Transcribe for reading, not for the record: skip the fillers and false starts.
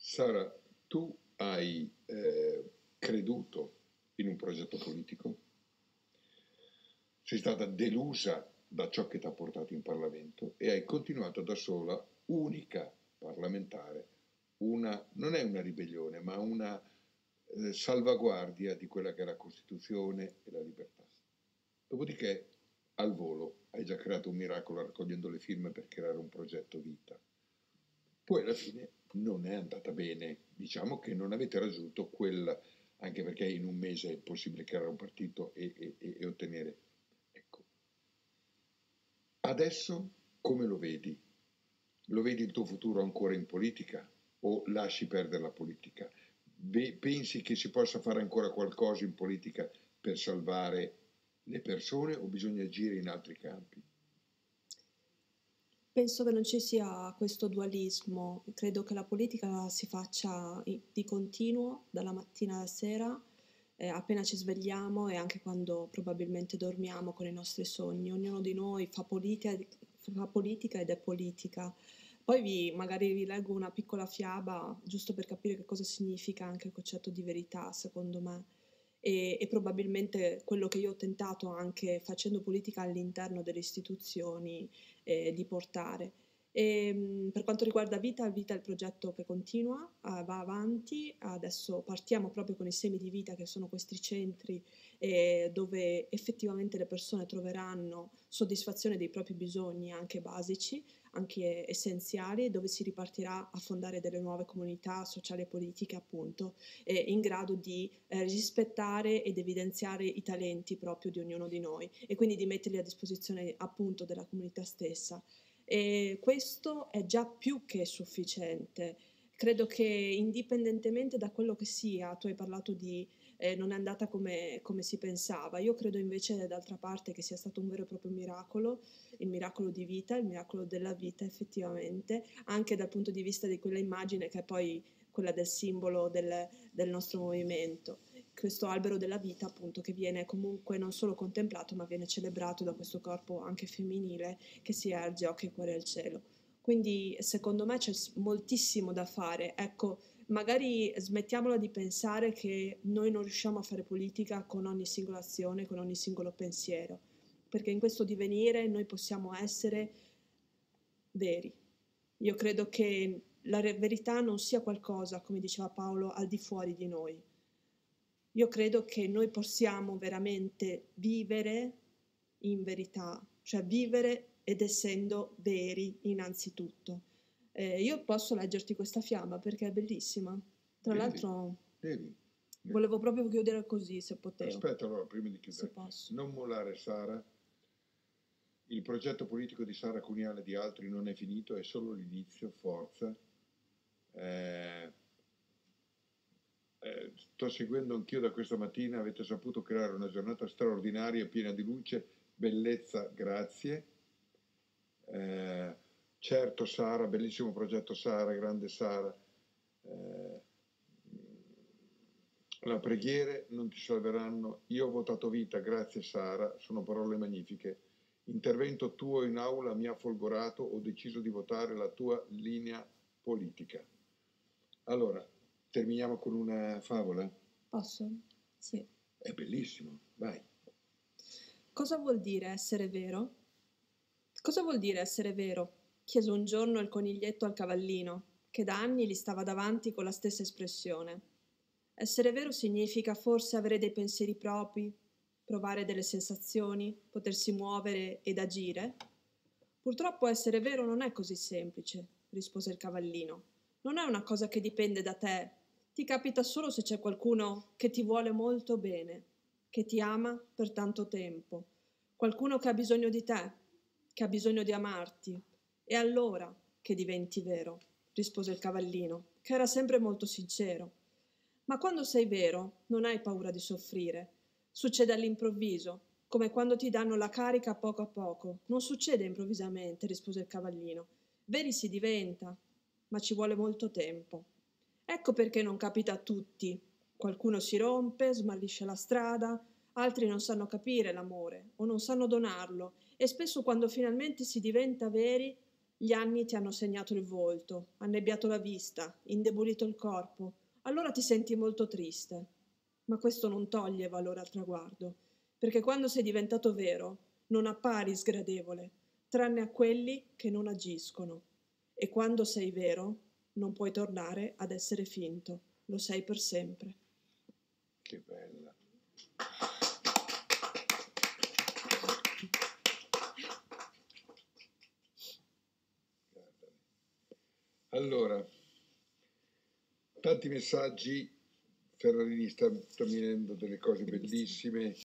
Sara, tu hai creduto in un progetto politico? Sei stata delusa da ciò che ti ha portato in Parlamento e hai continuato da sola, unica parlamentare, non è una ribellione, ma una salvaguardia di quella che è la Costituzione e la libertà. Dopodiché, al volo, hai già creato un miracolo raccogliendo le firme per creare un progetto vita. Poi alla fine non è andata bene, diciamo che non avete raggiunto quel, anche perché in un mese è possibile creare un partito e ottenere. Ecco, adesso come lo vedi? Lo vedi il tuo futuro ancora in politica o lasci perdere la politica? Pensi che si possa fare ancora qualcosa in politica per salvare le persone o bisogna agire in altri campi? Penso che non ci sia questo dualismo, credo che la politica si faccia di continuo, dalla mattina alla sera, appena ci svegliamo e anche quando probabilmente dormiamo con i nostri sogni. Ognuno di noi fa politica ed è politica. Poi magari vi leggo una piccola fiaba, giusto per capire che cosa significa anche il concetto di verità, secondo me. E probabilmente quello che io ho tentato anche facendo politica all'interno delle istituzioni di portare. Per quanto riguarda Vita è il progetto che continua, va avanti, adesso partiamo proprio con i semi di vita che sono questi centri dove effettivamente le persone troveranno soddisfazione dei propri bisogni anche basici, anche essenziali, dove si ripartirà a fondare delle nuove comunità sociali e politiche appunto in grado di rispettare ed evidenziare i talenti proprio di ognuno di noi e quindi di metterli a disposizione appunto della comunità stessa. E questo è già più che sufficiente. Credo che indipendentemente da quello che sia, tu hai parlato di non è andata come si pensava, io credo invece d'altra parte che sia stato un vero e proprio miracolo, il miracolo di vita, il miracolo della vita effettivamente, anche dal punto di vista di quella immagine che è poi quella del simbolo del nostro movimento. Questo albero della vita appunto che viene comunque non solo contemplato ma viene celebrato da questo corpo anche femminile che si erge occhi e cuore al cielo. Quindi secondo me c'è moltissimo da fare. Ecco, magari smettiamola di pensare che noi non riusciamo a fare politica con ogni singola azione, con ogni singolo pensiero, perché in questo divenire noi possiamo essere veri. Io credo che la verità non sia qualcosa, come diceva Paolo, al di fuori di noi. Io credo che noi possiamo veramente vivere in verità, cioè vivere ed essendo veri innanzitutto. Io posso leggerti questa fiaba perché è bellissima. Tra Devi, l'altro devi. volevo proprio chiudere così, se potevo, Aspetta allora, prima di se chiudere, posso. non mollare Sara, il progetto politico di Sara Cuniale e di altri non è finito, è solo l'inizio, forza. Eh, sto seguendo anch'io da questa mattina, avete saputo creare una giornata straordinaria, piena di luce, bellezza, grazie. Eh, certo Sara, bellissimo progetto Sara, grande Sara. Eh, la preghiere non ti salveranno. Io ho votato vita, grazie Sara, sono parole magnifiche. Intervento tuo in aula mi ha folgorato, ho deciso di votare la tua linea politica. Allora, terminiamo con una favola? Posso? Sì. È bellissimo, vai. Cosa vuol dire essere vero? Cosa vuol dire essere vero? Chiese un giorno il coniglietto al cavallino, che da anni gli stava davanti con la stessa espressione. Essere vero significa forse avere dei pensieri propri, provare delle sensazioni, potersi muovere ed agire? Purtroppo essere vero non è così semplice, rispose il cavallino. Non è una cosa che dipende da te. Ti capita solo se c'è qualcuno che ti vuole molto bene, che ti ama per tanto tempo, qualcuno che ha bisogno di te, che ha bisogno di amarti. E allora che diventi vero, rispose il cavallino, che era sempre molto sincero. Ma quando sei vero, non hai paura di soffrire. Succede all'improvviso, come quando ti danno la carica a poco. Non succede improvvisamente, rispose il cavallino. Veri si diventa, ma ci vuole molto tempo. Ecco perché non capita a tutti. Qualcuno si rompe, smarrisce la strada, altri non sanno capire l'amore o non sanno donarlo e spesso quando finalmente si diventa veri Gli anni ti hanno segnato il volto, annebbiato la vista, indebolito il corpo. Allora ti senti molto triste. Ma questo non toglie valore al traguardo, perché quando sei diventato vero non appari sgradevole, tranne a quelli che non agiscono. E quando sei vero non puoi tornare ad essere finto, lo sei per sempre. Che bella. Allora, tanti messaggi, Ferrarini sta venendo delle cose bellissime.